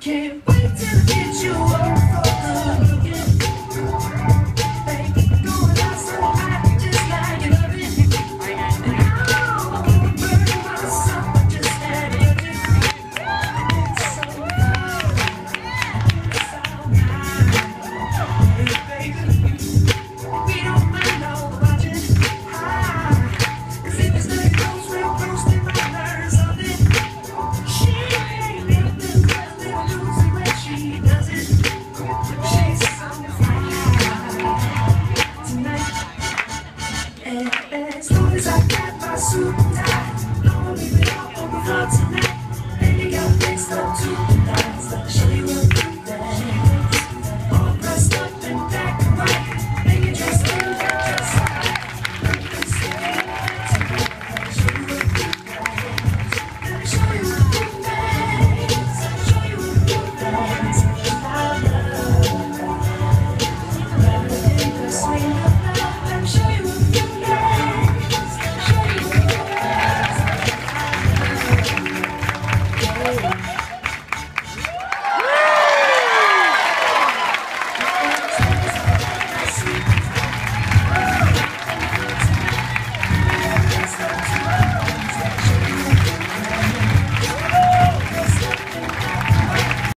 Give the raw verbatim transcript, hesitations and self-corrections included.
Can't wait till I get you up for good looking. Baby, going out so hot, just like you love it. And I'm gonna burn myself just had it. It's so good, it's so nice. Hey baby, we don't mind no budget. Ah, 'cause if it's nothing close, real close to my nerves of it. She ain't nothing but little Lucy when she does it. She's so fine tonight. And as long as I got my suit tied.